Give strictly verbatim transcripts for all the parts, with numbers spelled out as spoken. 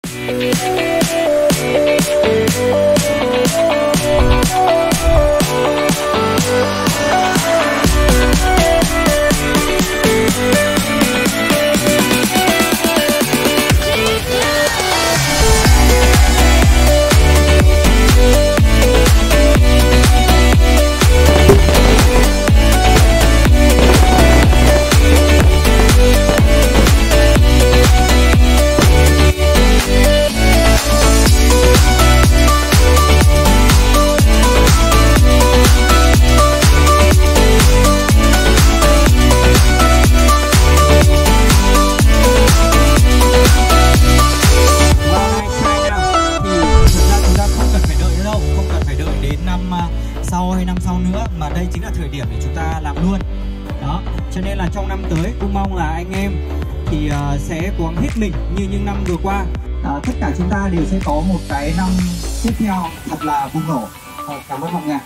Sau hay năm sau nữa, mà đây chính là thời điểm để chúng ta làm luôn đó. Cho nên là trong năm tới cũng mong là anh em thì uh, sẽ cố gắng hết mình như những năm vừa qua. uh, Tất cả chúng ta đều sẽ có một cái năm tiếp theo thật là bùng nổ. uh, Cảm ơn mọi người.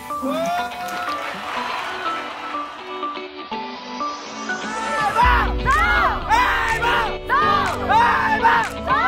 Ba, ba, ba, ba, ba, ba.